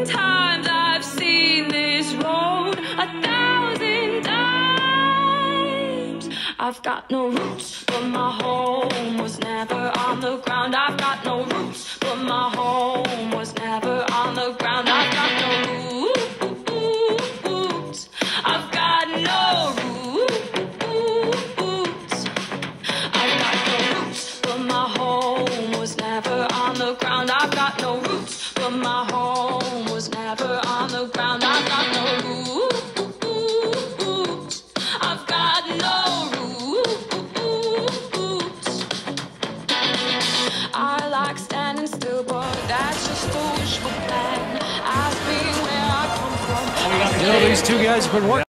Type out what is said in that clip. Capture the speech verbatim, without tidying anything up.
thousand times I've seen this road, a thousand times. I've got no roots, but my home was never on the ground. I've got no roots, but my home was never on the ground. I've got no roots. I've got no roots. I've got no roots, but my home was never on the ground. I've got no roots, but my home was never on the ground. I've got no roots. I've got no roots. I like standing still, but that's just a wishful plan. Ask me where I come from. You know, these two guys have been working.